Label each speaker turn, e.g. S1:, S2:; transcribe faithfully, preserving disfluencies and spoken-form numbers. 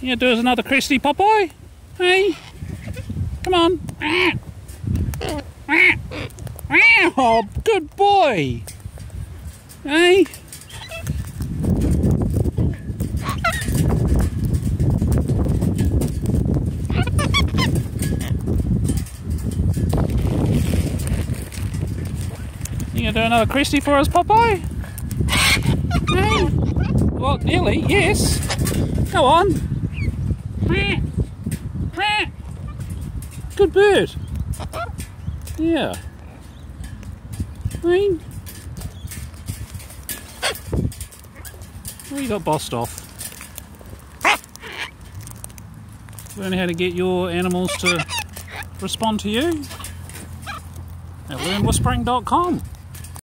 S1: You gonna do us another Cresty, Popeye? Hey? Come on. Oh, good boy. Hey? You gonna do another Cresty for us, Popeye? Hey? Well, nearly, yes. Go on. Good bird. Yeah. Hey? Well, you got bossed off. Learn how to get your animals to respond to you at learn whispering dot com.